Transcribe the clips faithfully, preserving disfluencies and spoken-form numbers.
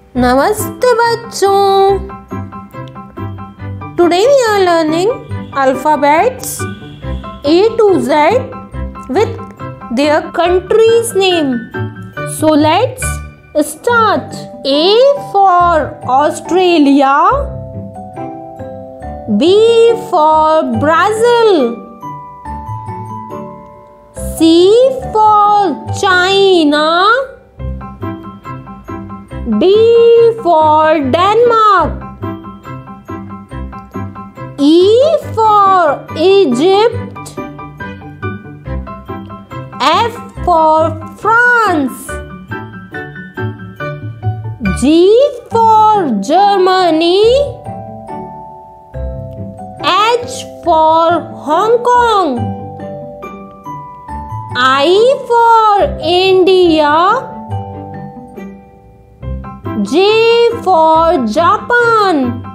नमस्ते बच्चों, today we are learning alphabets A to Z with their country's name. So let's start. A for Australia, B for Brazil, C for China, D for Denmark, E for Egypt, F for France, G for Germany, H for Hong Kong, I for India, J for Japan,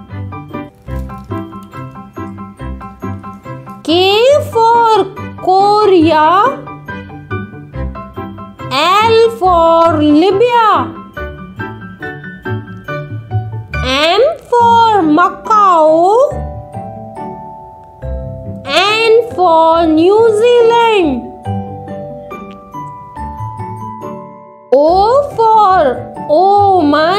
K for Korea, L for Libya, M for Macau, N for New Zealand, O for Oman,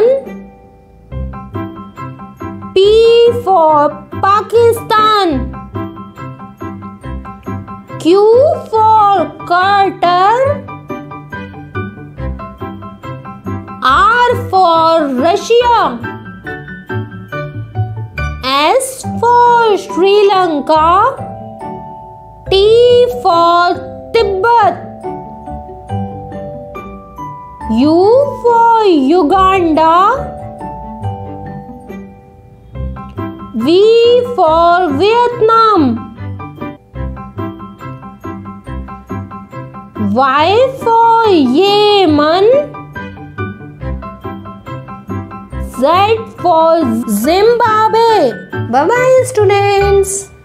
P for Pakistan, Q for Qatar, R for Russia, S for Sri Lanka, T for Tibet, U for Uganda, V for Vietnam, Y for Yemen, Z for Zimbabwe. Bye bye students.